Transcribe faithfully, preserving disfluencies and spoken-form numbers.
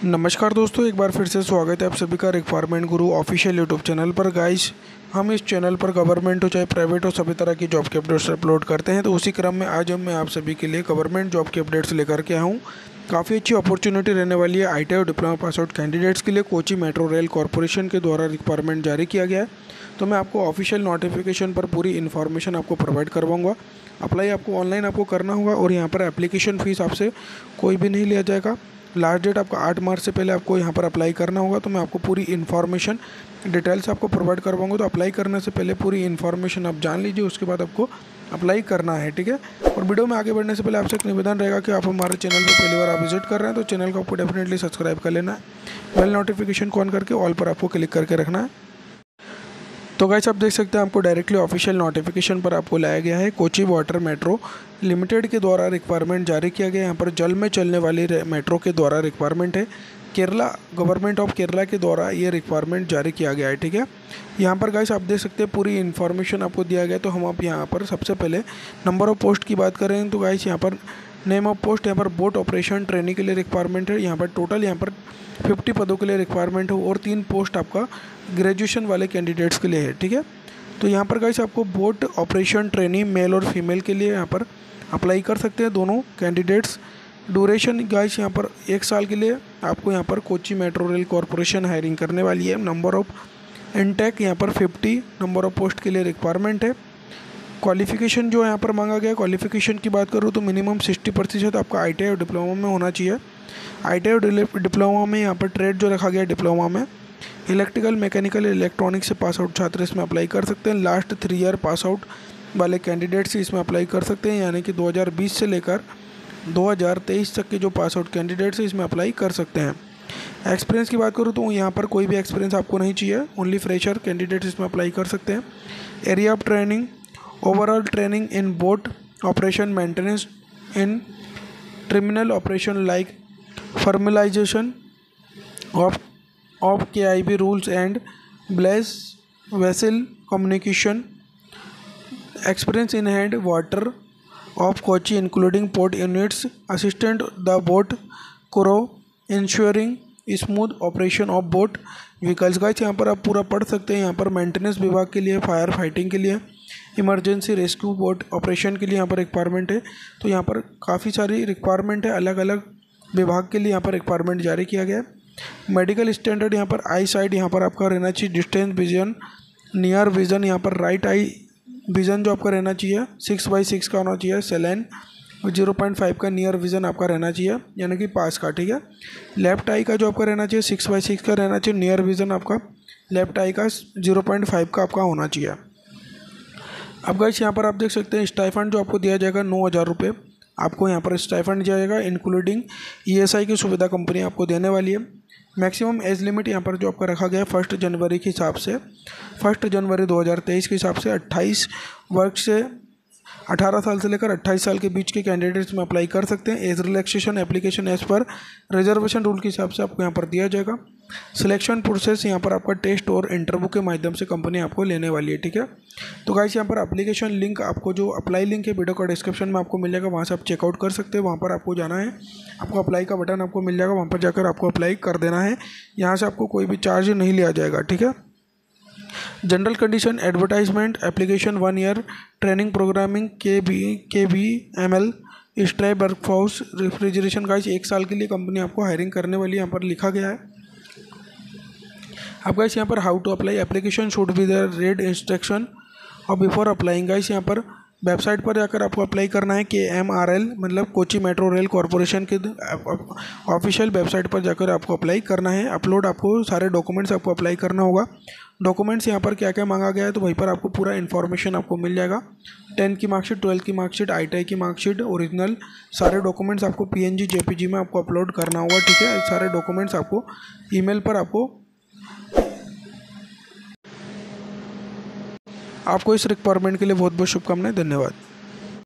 नमस्कार दोस्तों, एक बार फिर से स्वागत है आप सभी का requirement Guru official YouTube channel पर। गाइस, हम इस चैनल पर गवर्नमेंट हो चाहे प्राइवेट हो सभी तरह की जॉब के अपडेट्स अपलोड करते हैं। तो उसी क्रम में आज हम मैं आप सभी के लिए गवर्नमेंट जॉब के अपडेट्स लेकर के आया हूँ। काफ़ी अच्छी अपॉर्चुनिटी रहने वाली है। आई टी आई और डिप्लोमा पास आउट कैंडिडेट्स के लिए कोची मेट्रो रेल कॉरपोरेशन के द्वारा रिक्वायरमेंट जारी किया गया है। तो मैं आपको ऑफिशियल नोटिफिकेशन पर पूरी इन्फॉर्मेशन आपको प्रोवाइड करवाऊँगा। अप्लाई आपको ऑनलाइन आपको करना होगा और यहाँ पर एप्लीकेशन फ़ीस आपसे कोई भी नहीं लिया जाएगा। लास्ट डेट आपका आठ मार्च से पहले आपको यहाँ पर अप्लाई करना होगा। तो मैं आपको पूरी इन्फॉर्मेशन डिटेल्स आपको प्रोवाइड करवाऊंगा। तो अप्लाई करने से पहले पूरी इन्फॉर्मेशन आप जान लीजिए, उसके बाद आपको अप्लाई करना है, ठीक है। और वीडियो में आगे बढ़ने से पहले आपसे एक निवेदन रहेगा कि आप हमारे चैनल पर पहली बार आप विजिट कर रहे हैं तो चैनल को आपको डेफिनेटली सब्सक्राइब कर लेना है। बेल नोटिफिकेशन को ऑन करके ऑल पर आपको क्लिक करके रखना है। तो गाइस, आप देख सकते हैं आपको डायरेक्टली ऑफिशियल नोटिफिकेशन पर आपको लाया गया है। कोची वाटर मेट्रो लिमिटेड के द्वारा रिक्वायरमेंट जारी किया गया है। यहाँ पर जल में चलने वाली मेट्रो के द्वारा रिक्वायरमेंट है। केरला गवर्नमेंट ऑफ केरला के द्वारा ये रिक्वायरमेंट जारी किया गया है, ठीक है। यहाँ पर गाइस आप देख सकते हैं पूरी इन्फॉर्मेशन आपको दिया गया है। तो हम आप यहाँ पर सबसे पहले नंबर ऑफ पोस्ट की बात करें तो गाइस यहाँ पर नेम ऑफ पोस्ट यहाँ पर बोट ऑपरेशन ट्रेनिंग के लिए रिक्वायरमेंट है। यहाँ पर टोटल यहाँ पर फिफ्टी पदों के लिए रिक्वायरमेंट है और तीन पोस्ट आपका ग्रेजुएशन वाले कैंडिडेट्स के लिए है, ठीक है। तो यहाँ पर गाइस आपको बोट ऑपरेशन ट्रेनिंग मेल और फीमेल के लिए यहाँ पर अप्लाई कर सकते हैं दोनों कैंडिडेट्स। ड्यूरेशन गाइस यहाँ पर एक साल के लिए आपको यहाँ पर Kochi metro rail corporation hiring करने वाली है। नंबर ऑफ इनटेक यहाँ पर फिफ्टी नंबर ऑफ पोस्ट के लिए रिक्वायरमेंट है। क्वालिफिकेशन जो यहाँ पर मांगा गया, क्वालिफिकेशन की बात करूँ तो मिनिमम सिक्सटी प्रतिशत आपका आई टी आई और डिप्लोमा में होना चाहिए। आई टी आई और डिप्लोमा में यहाँ पर ट्रेड जो रखा गया है, डिप्लोमा में इलेक्ट्रिकल मैकेनिकल इलेक्ट्रॉनिक्स से पास आउट छात्र इसमें अप्लाई कर सकते हैं। Last three year pass out वाले कैंडिडेट्स इसमें अप्लाई कर सकते हैं, यानी कि दो हज़ार बीस से लेकर दो हज़ार तेईस तक के जो पास आउट कैंडिडेट्स हैं इसमें अप्लाई कर सकते हैं। एक्सपीरियंस की बात करूँ तो यहाँ पर कोई भी एक्सपीरियंस आपको नहीं चाहिए, ओनली फ्रेशर कैंडिडेट्स इसमें अप्लाई कर सकते हैं। Area of training overall training in boat operation maintenance in terminal operation like formalization of of K I B rules and bless vessel communication, experience in hand water of Kochi including port units, assistant the boat crew, ensuring smooth operation of boat vehicles। Guys यहाँ पर आप पूरा पढ़ सकते हैं। यहाँ पर maintenance विभाग के लिए, फायर फाइटिंग के लिए, इमरजेंसी रेस्क्यू बोट ऑपरेशन के लिए यहाँ पर रिक्वायरमेंट है। तो यहाँ पर काफ़ी सारी रिक्वायरमेंट है, अलग अलग विभाग के लिए यहाँ पर रिक्वायरमेंट जारी किया गया है। मेडिकल स्टैंडर्ड यहाँ पर आई साइड यहाँ पर आपका रहना चाहिए, डिस्टेंस विजन, नियर विजन यहाँ पर राइट आई विजन जो आपका रहना चाहिए सिक्स बाई सिक्स का होना चाहिए, सेलेन जीरो पॉइंट फाइव का नियर विजन आपका रहना चाहिए, यानी कि पास का, ठीक है। लेफ्ट आई का जो आपका रहना चाहिए सिक्स बाई सिक्स का रहना चाहिए, नियर विजन आपका लेफ्ट आई का जीरो पॉइंट फाइव का आपका होना चाहिए। अब गाइस यहाँ पर आप देख सकते हैं स्टाइफंड जो आपको दिया जाएगा नौ हज़ार रुपये आपको यहाँ पर स्टाइफंड दिया जाएगा, इंक्लूडिंग ई एस आई की सुविधा कंपनी आपको देने वाली है। मैक्सिमम एज लिमिट यहाँ पर जो आपका रखा गया है फर्स्ट जनवरी के हिसाब से फर्स्ट जनवरी दो हज़ार तेईस के हिसाब से अट्ठाईस वर्ष से अठारह साल से लेकर अट्ठाईस साल के बीच के कैंडिडेट्स में अप्लाई कर सकते हैं। एज रिलैक्सेशन एप्लीकेशन एज पर रिजर्वेशन रूल के हिसाब से आपको यहाँ पर दिया जाएगा। सिलेक्शन प्रोसेस यहाँ पर आपका टेस्ट और इंटरव्यू के माध्यम से कंपनी आपको लेने वाली है, ठीक है। तो गाइस यहाँ पर एप्लीकेशन लिंक आपको जो अप्लाई लिंक है वीडियो का डिस्क्रिप्शन में आपको मिल जाएगा, वहाँ से आप चेकआउट कर सकते हैं। वहाँ पर आपको जाना है, आपको अप्लाई का बटन आपको मिल जाएगा, वहाँ पर जाकर आपको अप्लाई कर देना है। यहाँ से आपको कोई भी चार्ज नहीं लिया जाएगा, ठीक है। General condition advertisement application one year training programming के बी के बी एम एल स्ट्राई वर्कफोर्स रेफ्रिजरेशन। गाइस एक साल के लिए कंपनी आपको हायरिंग करने वाली यहाँ पर लिखा गया है। अब गाइस यहाँ पर how to apply application should be the read instruction और बिफोर अप्लाइंग। गाइस यहाँ पर वेबसाइट पर जाकर आपको अप्लाई करना है। के एम आर एल मतलब कोची मेट्रो रेल कॉरपोरेशन के ऑफिशियल वेबसाइट पर जाकर आपको अप्लाई करना है। अपलोड आपको सारे डॉक्यूमेंट्स आपको अप्लाई करना होगा। डॉक्यूमेंट्स यहाँ पर क्या क्या मांगा गया है तो वहीं पर आपको पूरा इन्फॉर्मेशन आपको मिल जाएगा। टेंथ की मार्कशीट, ट्वेल्थ की मार्कशीट, आई टी आई की मार्कशीट, ओरिजिनल सारे डॉक्यूमेंट्स आपको P N G J P G में आपको अपलोड करना होगा, ठीक है। सारे डॉक्यूमेंट्स आपको ईमेल पर आपको आपको इस रिक्वायरमेंट के लिए बहुत बहुत शुभकामनाएं। धन्यवाद।